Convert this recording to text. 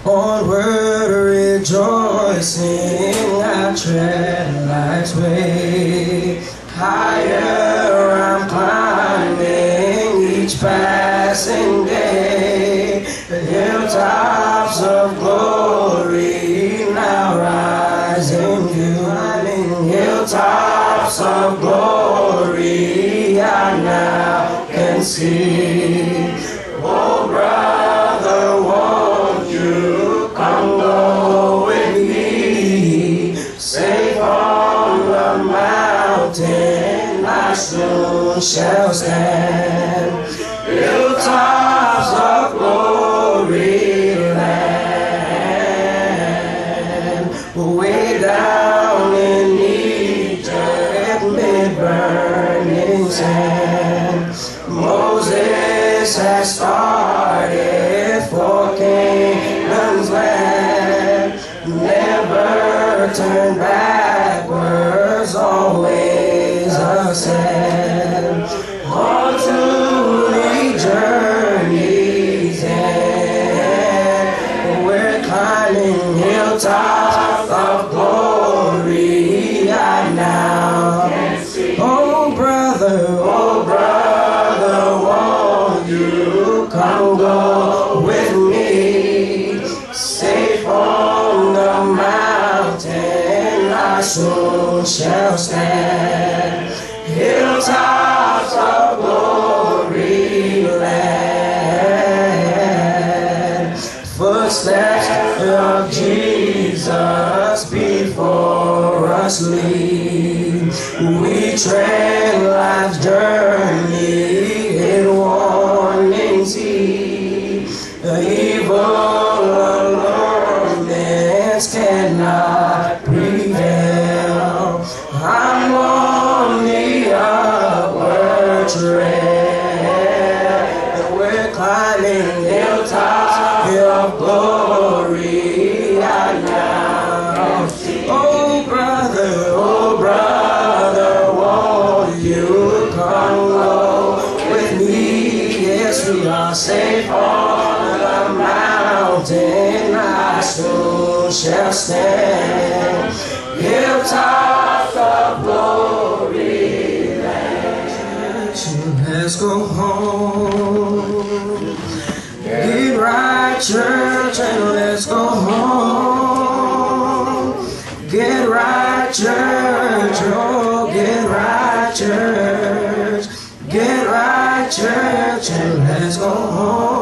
Onward rejoicing, I tread life's way. Higher I'm climbing each passing day. The hilltops of glory now rise in view. Hilltops of glory I now can see. Oh brother, won't you come go with me? Safe on the mountain I soon shall stand. Hilltops of glory land, way down in Egypt, mid-burning sand. Moses has started for Canaan's land. Never turn backwards, always ascend. On to the journey's end. We're climbing hilltops of glory I now can see. Oh brother, won't you come go with me? Safe on the mountain I soon shall stand. Hilltops of glory land. Footsteps of Jesus before us lead. We tread life's journey in warning's heed. The evil allurements cannot prevail. I'm on the upward trail, and we're climbing hilltops of glory I now see. Oh brother, won't you come go with me? Yes, we are safe on the mountain I soon shall stand. Hilltops of glory land. Let's go home. Get right, church, and let's go home. Get right, church, oh, get right, church. Get right, church, and let's go home.